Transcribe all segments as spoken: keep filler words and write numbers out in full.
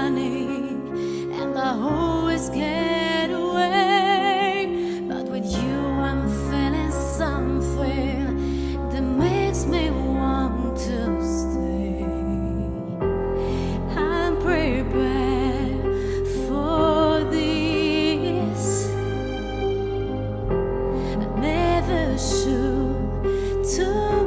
running, and I always get away. But with you I'm feeling something that makes me want to stay. I'm prepared for this. I never should to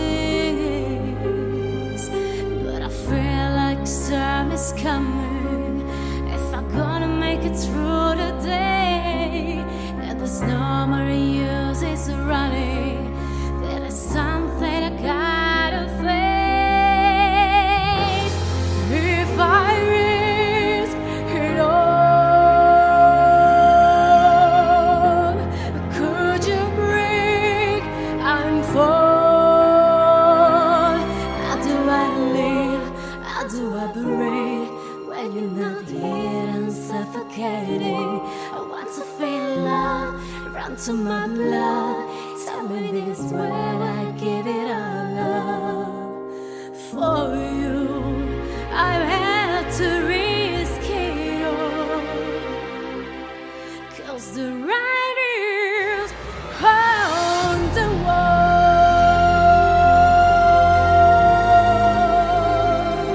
miss, but I feel like time is coming. If I'm gonna make it through the day, and there's no more use is running, there is something I gotta face. If I risk it all, could you break and fall? How do I live? How do I breathe when you're not here and suffocating? I want to feel love run to my blood. Tell me this when I give it all up for you. I've had to risk it all, 'cause the right is on the wall.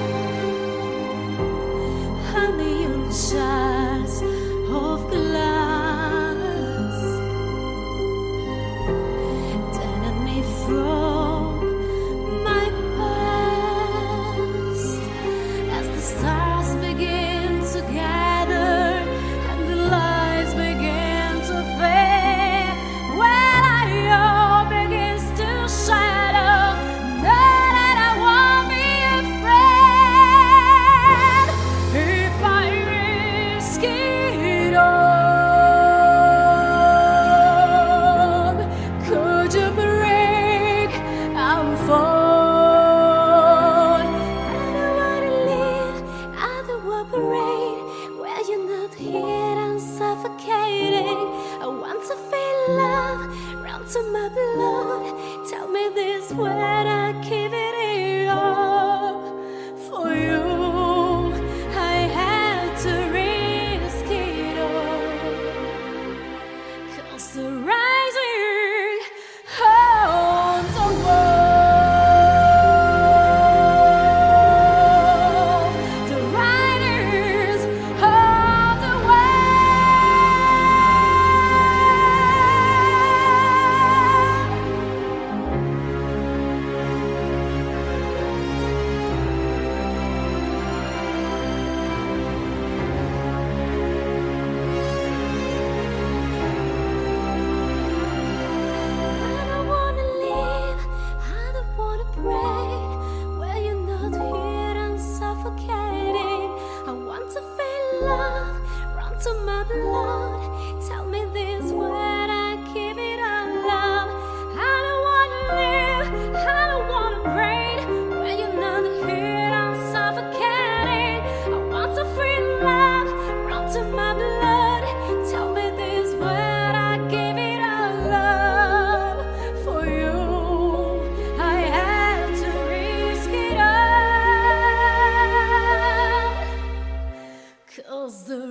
A million shards of glass turning me from my past, as the stars begin to gather and the lights begin to fade. When I all begins to shadow, know that I won't be afraid. If I risk it all, could you break and fall? I don't wanna live, I don't wanna breathe where you're not here and suffocating. I want to feel love run to my blood. Tell me this when I give it up for you. I had to risk it all, 'cause the rising on the wall, the riders on the I don't wanna live, I don't wanna break where you're not here and suffocating. I want to feel love run to my blood. Tell me this when I give it all up. I don't wanna live, I don't wanna break where you're not here and suffocating. I want to feel love run to my blood. Tell me this when I give it all up for you. I had to risk it all, 'cause the